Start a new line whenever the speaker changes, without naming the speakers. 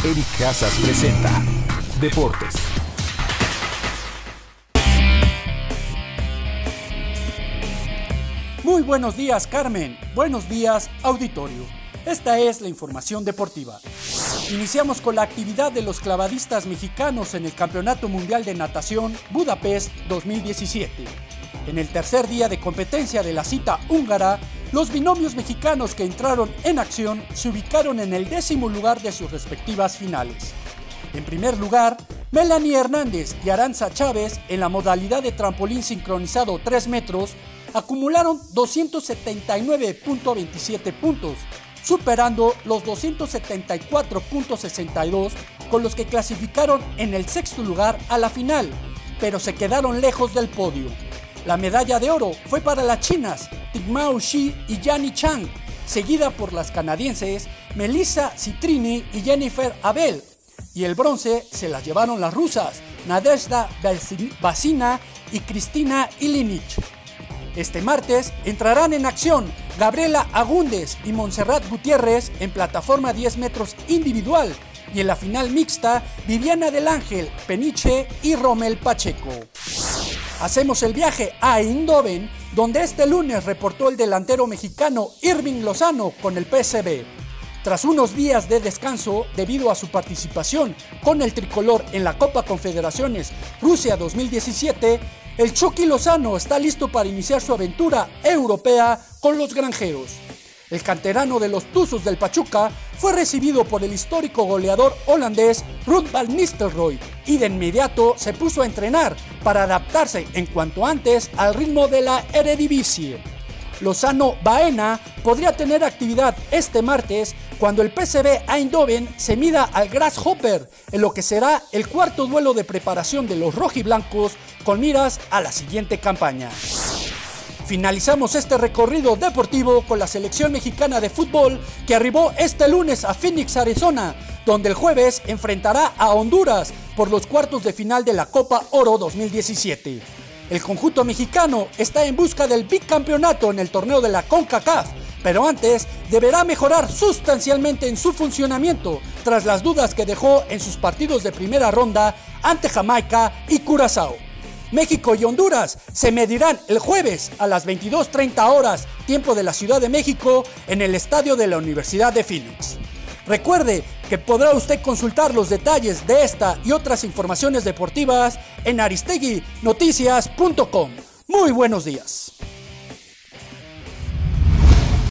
Eric Casas presenta Deportes.
Muy buenos días, Carmen. Buenos días, auditorio. Esta es la información deportiva. Iniciamos con la actividad de los clavadistas mexicanos en el Campeonato Mundial de Natación Budapest 2017. En el tercer día de competencia de la cita húngara, los binomios mexicanos que entraron en acción se ubicaron en el 10º lugar de sus respectivas finales. En primer lugar, Melanie Hernández y Aranza Chávez, en la modalidad de trampolín sincronizado 3 metros, acumularon 279.27 puntos, superando los 274.62 con los que clasificaron en el 6º lugar a la final, pero se quedaron lejos del podio. La medalla de oro fue para las chinas Tingmao Shi y Yani Chang, seguida por las canadienses Melissa Citrini y Jennifer Abel, y el bronce se las llevaron las rusas Nadezhda Vasina y Cristina Ilinich. Este martes entrarán en acción Gabriela Agúndez y Montserrat Gutiérrez en plataforma 10 metros individual y en la final mixta Viviana del Ángel Peniche y Rommel Pacheco. Hacemos el viaje a Eindhoven, donde este lunes reportó el delantero mexicano Irving Lozano con el PSV. Tras unos días de descanso debido a su participación con el tricolor en la Copa Confederaciones Rusia 2017, el Chucky Lozano está listo para iniciar su aventura europea con los granjeros. El canterano de los Tuzos del Pachuca fue recibido por el histórico goleador holandés Ruud van Nistelrooy y de inmediato se puso a entrenar para adaptarse en cuanto antes al ritmo de la Eredivisie. Lozano Baena podría tener actividad este martes cuando el PSV Eindhoven se mida al Grasshopper en lo que será el cuarto duelo de preparación de los rojiblancos con miras a la siguiente campaña. Finalizamos este recorrido deportivo con la selección mexicana de fútbol que arribó este lunes a Phoenix, Arizona, donde el jueves enfrentará a Honduras por los cuartos de final de la Copa Oro 2017. El conjunto mexicano está en busca del bicampeonato en el torneo de la CONCACAF, pero antes deberá mejorar sustancialmente en su funcionamiento tras las dudas que dejó en sus partidos de primera ronda ante Jamaica y Curazao. México y Honduras se medirán el jueves a las 22:30 horas, tiempo de la Ciudad de México, en el estadio de la Universidad de Phoenix. Recuerde que podrá usted consultar los detalles de esta y otras informaciones deportivas en aristeguinoticias.com. Muy buenos días.